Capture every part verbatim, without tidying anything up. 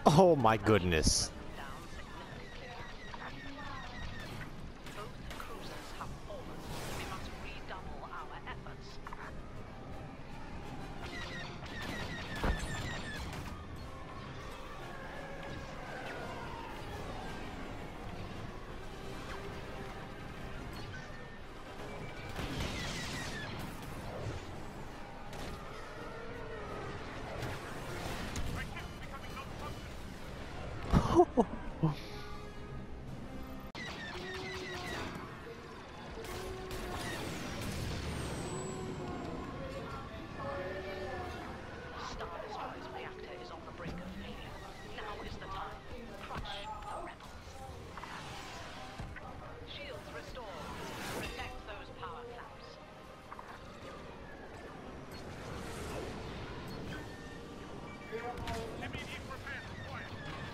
Oh my goodness. Both cruisers have fallen. We must redouble our efforts. Star Destroyer's reactor is on the brink of failure. Now is the time. Crush the rebels. Shields restored. Protect those power clamps. Immediate repair required.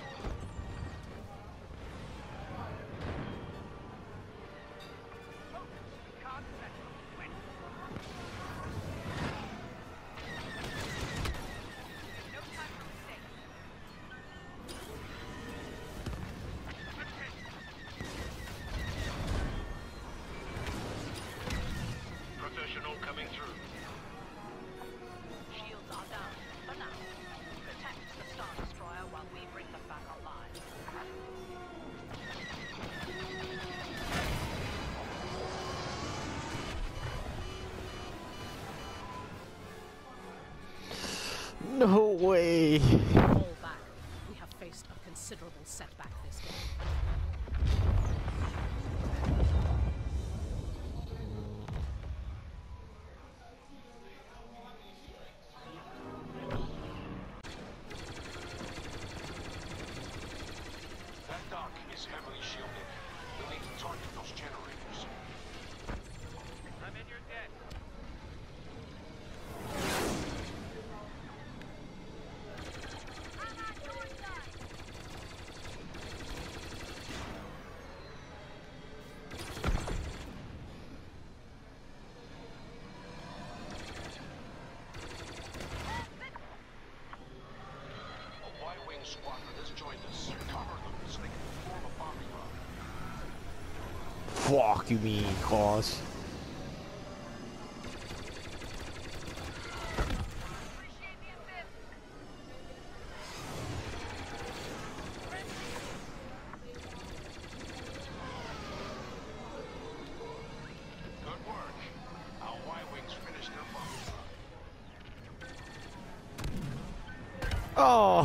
Focus. Can't let them win. No time for mistakes. Professional coming through. Shields are down for now. Protect the Star Destroyer while we bring them back online. No way. Fall back. We have faced a considerable setback this game. That dock is heavily shielded. We'll need to target those generators. I'm in your debt. A Y-wing squadron has joined us. Cover them so they can form a bombing run. Fuck you mean, cause. Appreciate the assist. Good work. Our Y-wings finished their bombing run. Oh.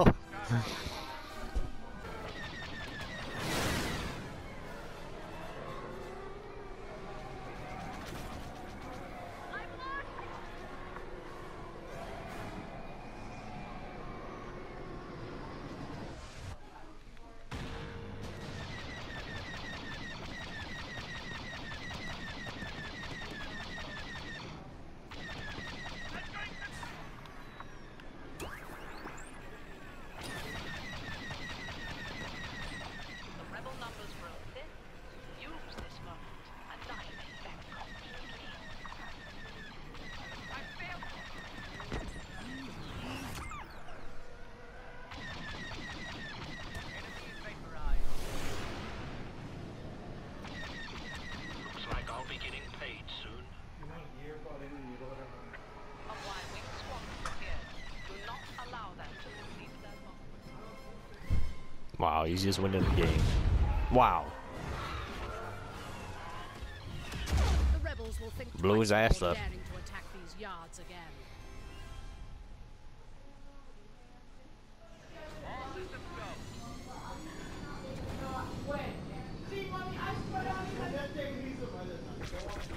The rebel numbers grow thin. Use this moment and annihilate them completely. I failed. Enemy vaporized. Looks like I'll be getting paid soon. A Y-wing squadron appeared. Do not allow them to complete their bomb. Wow, he's just winning the game. Wow. The rebels will think Blew his twice ass before up. daring to attack these yards again. All systems go. Sí, mami, ay, para, mira, ya te griso, vale,